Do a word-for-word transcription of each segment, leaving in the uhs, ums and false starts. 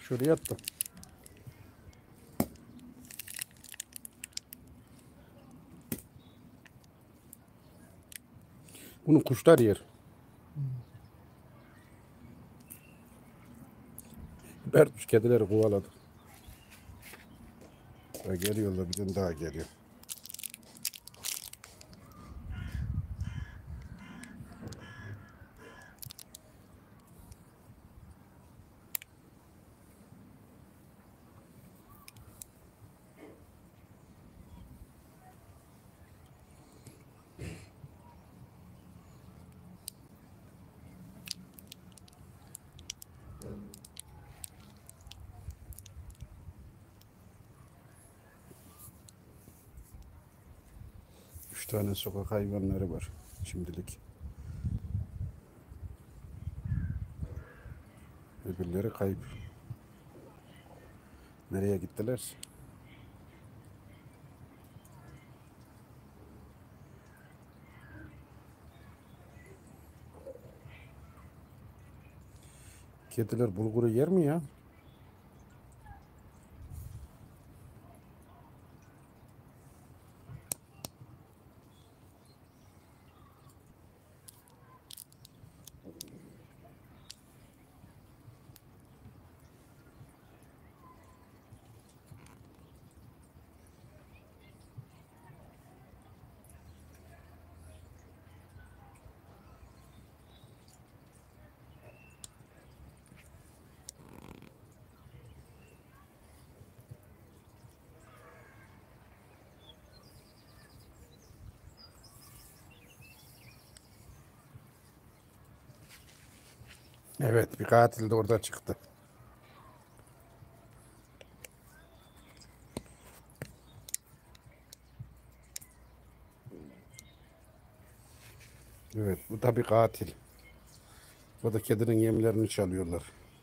Şuraya attım. Bunu kuşlar yer. Bertuş kedileri kovaladı. Ya geliyorlar, bir tane daha geliyor. Üç tane sokak hayvanları var şimdilik. Öbürleri kayıp. Nereye gittiler? Kediler bulguru yer mi ya? Evet, bir katil de orada çıktı. Evet, bu da bir katil. Bu da kedinin yemlerini çalıyorlar.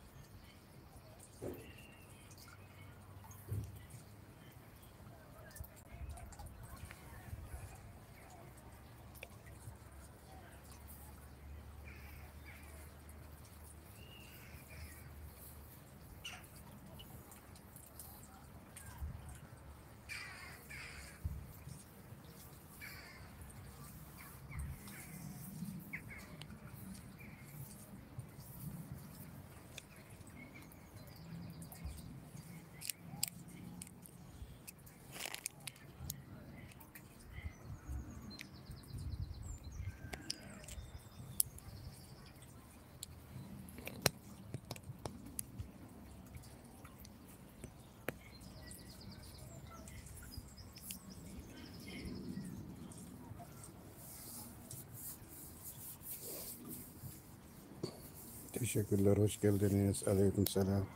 Teşekkürler, hoş geldiniz. Aleykümselam.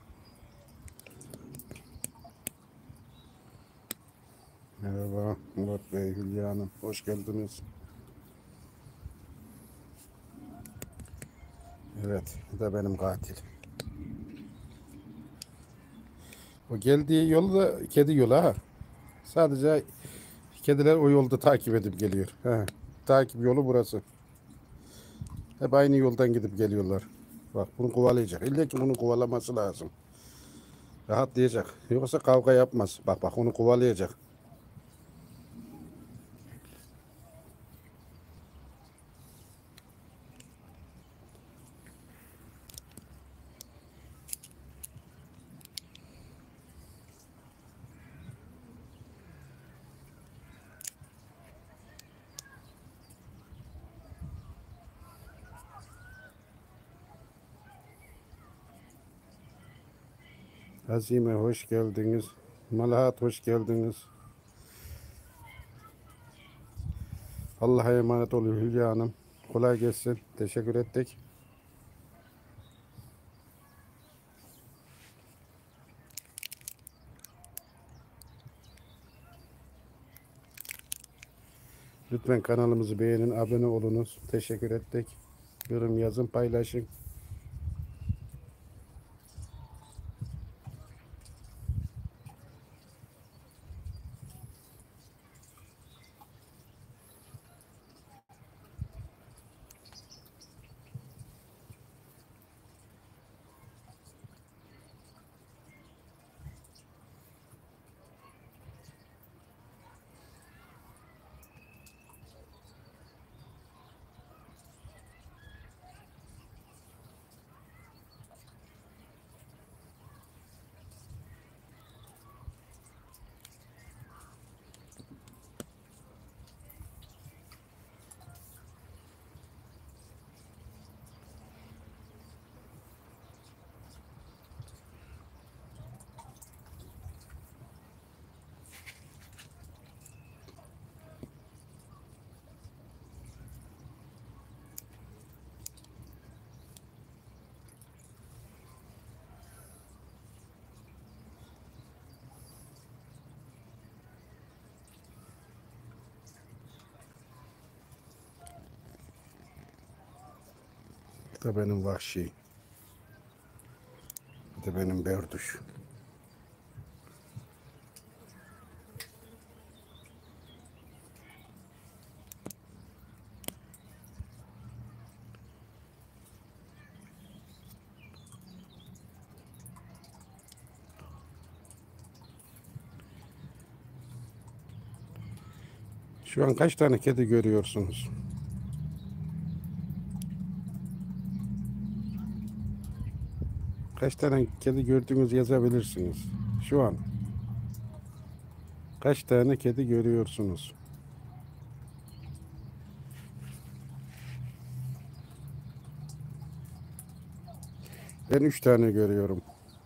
Merhaba Murat Bey, Hülya Hanım, hoş geldiniz. Evet, bu da benim katil. O geldiği yolu da kedi yolu ha. Sadece kediler o yolda takip edip geliyor. He. Takip yolu burası. Hep aynı yoldan gidip geliyorlar. Bak bunu kovalayacak. İlla ki bunu kovalaması lazım. Rahatlayacak. Yoksa kavga yapmaz. Bak bak onu kovalayacak. Azime hoş geldiniz. Malahat hoş geldiniz. Allah'a emanet olun Hülya Hanım. Kolay gelsin. Teşekkür ettik. Lütfen kanalımızı beğenin, abone olunuz. Teşekkür ettik. Yorum yazın, paylaşın. Bu da benim vahşi. Bu da benim berduş. Şu an kaç tane kedi görüyorsunuz? Kaç tane kedi gördüğünüzü yazabilirsiniz. Şu an kaç tane kedi görüyorsunuz? Ben üç tane görüyorum.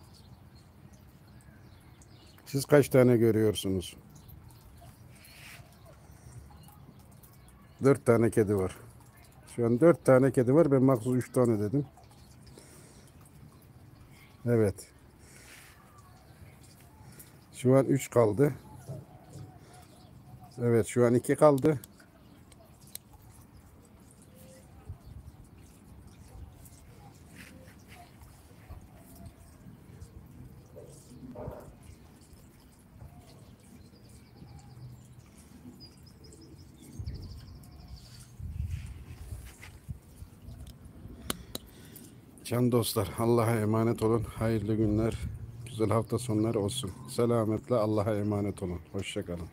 Siz kaç tane görüyorsunuz? Dört tane kedi var. Şu an dört tane kedi var. Ben maksus üç tane dedim. Evet. Şu an üç kaldı. Evet, şu an iki kaldı. Can dostlar, Allah'a emanet olun. Hayırlı günler, güzel hafta sonları olsun. Selametle Allah'a emanet olun. Hoşça kalın.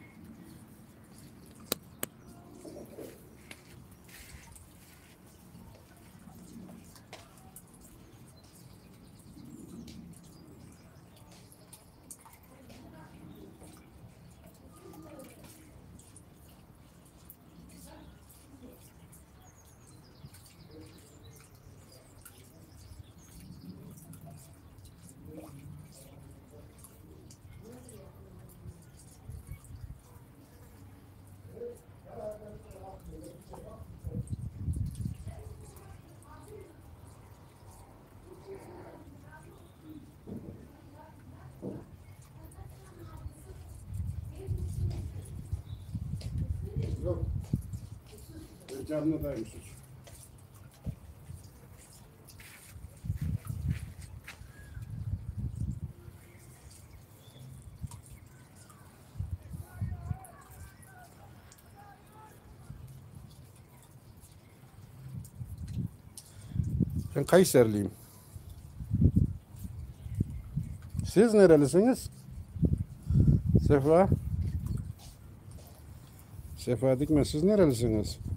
Yok, canlıdaymış. Ben Kayserliyim. Siz nerelisiniz? Sefa. Sefa Dikmen, siz nerelisiniz?